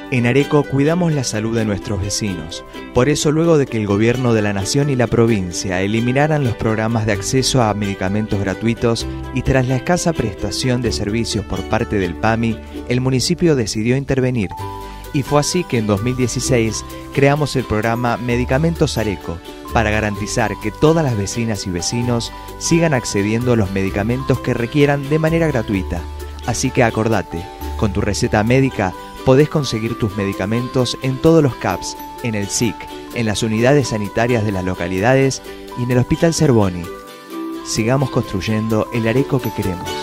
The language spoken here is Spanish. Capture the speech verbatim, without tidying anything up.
En Areco cuidamos la salud de nuestros vecinos. Por eso, luego de que el gobierno de la nación y la provincia eliminaran los programas de acceso a medicamentos gratuitos y tras la escasa prestación de servicios por parte del P A M I, el municipio decidió intervenir. Y fue así que en dos mil dieciséis creamos el programa Medicamentos Areco, para garantizar que todas las vecinas y vecinos sigan accediendo a los medicamentos que requieran de manera gratuita. Así que acordate, con tu receta médica podés conseguir tus medicamentos en todos los C A Ps, en el S I C, en las unidades sanitarias de las localidades y en el Hospital Zerboni. Sigamos construyendo el Areco que queremos.